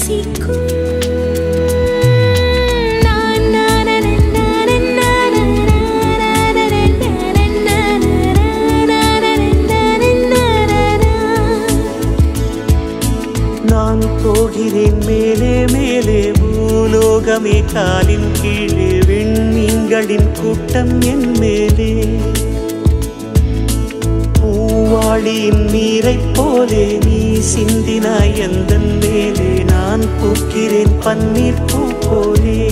நேசிக்கும் நான் போகிறேன் மேலே மேலே பூலோகமே காலின் கீழே விண்மீன்களின் கூட்டம் என் மேலே பூவாளியின் நீரைப் போலே நீ சிந்தினாய் எந்தன் மேலே நான் பூக்கிறேன் பன்னீர் பூ போலே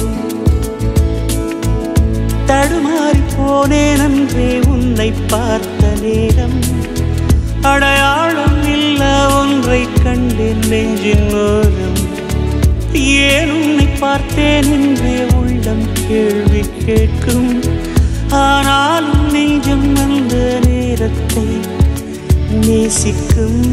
தடுமாறி போனேன் அன்றே உன்னை பார்த்த நேரம் அடையாளம் இல்ல ஒன்றை கண்டேன் நெஞ்சின் ஓரம் ஏன் உன்னை பார்த்தேன் என்றே உள்ளம் கேள்வி கேட்கும் ஆனாலும் நெஞ்சம் அந்த நேரத்தை நேசிக்கும்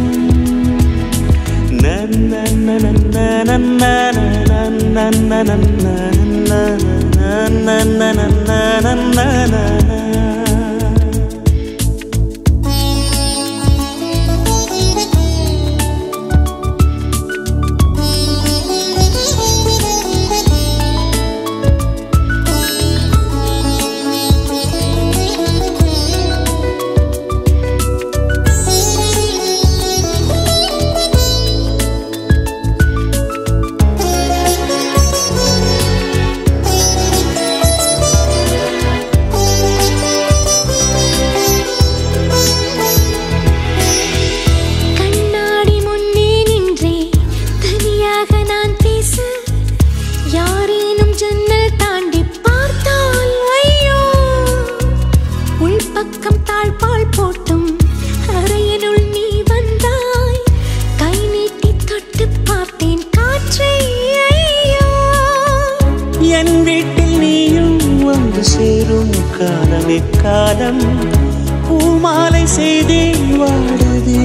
காலம் பூமாலை செய்தே வாடுதே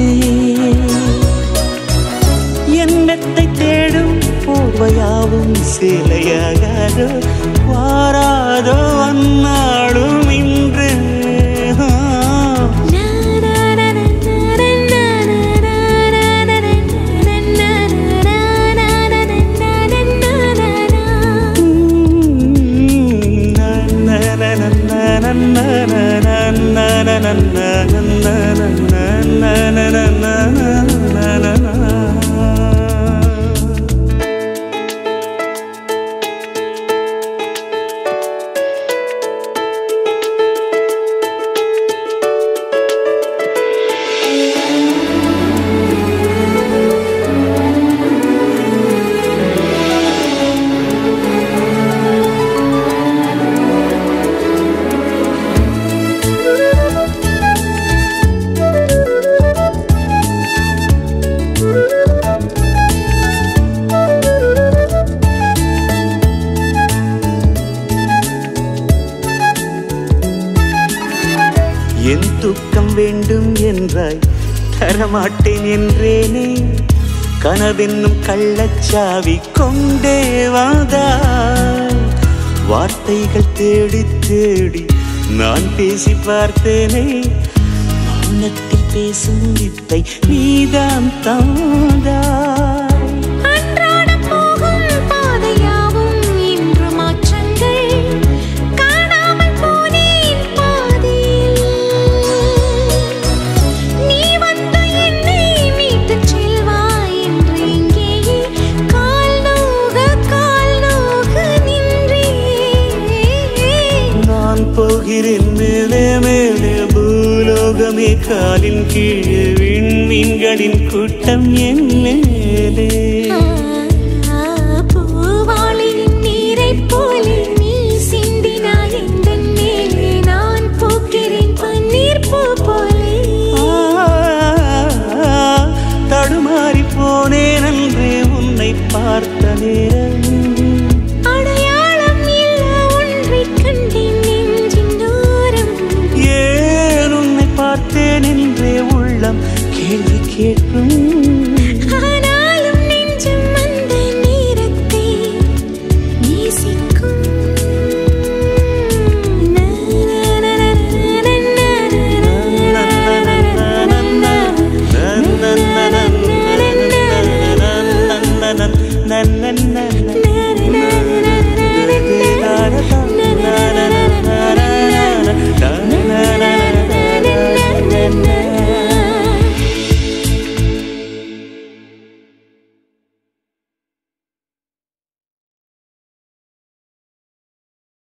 என் மெத்தை தேடும் போர்வையாவும் சேலையாகாதோ வாராதோ அந்நாடும் இன்று என் தூக்கம் வேண்டும் என்றாய் தரமாட்டேன் என்றேனே கனவென்னும் கள்ளச்சாவி கொண்டே வந்தாய் வார்த்தைகள் தேடி தேடி நான் பேசி பார்த்தேனே மௌனத்தில் பேசும் வித்தை நீதான் தந்தாய் போகிறேன் மேலே மேலே பூலோகமே காலின் கீழே விண்மீன்களின் கூட்டம் என் மேலே பூவாளியின் நீரைப் போலே நீ சிந்தினாய் எந்தன் மேலே நான் பூக்கிறேன் பன்னீர் பூ போலே தடுமாறி போனேன் அன்றே உன்னை பார்த்தனே